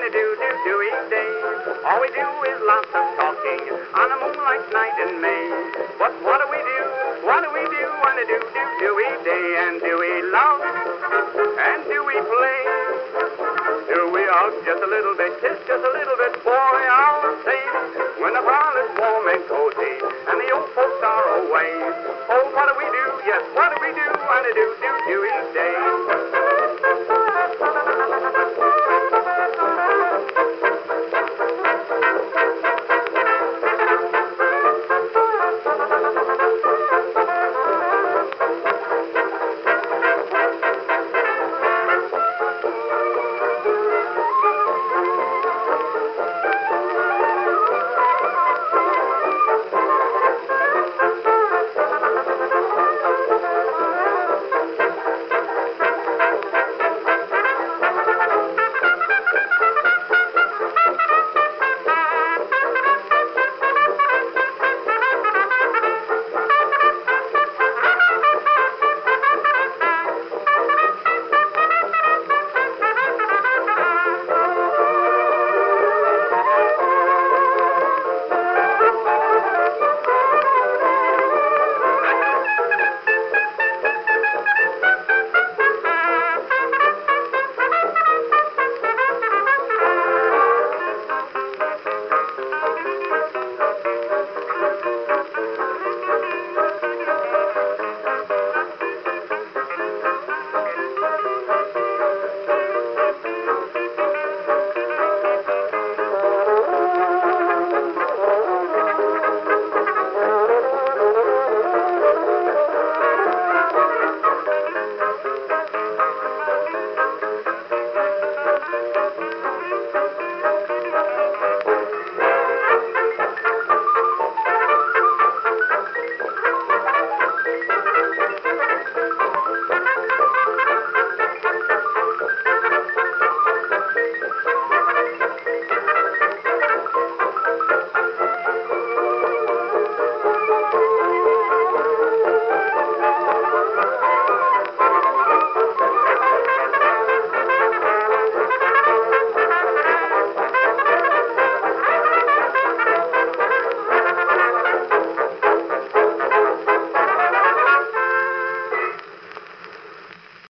a do-do-do-y day. All we do is lots of talking on a moonlight night in May. But what do we do? What do we do on a do-do-do-y day? And do we love? And do we play? Do we hug just a little bit?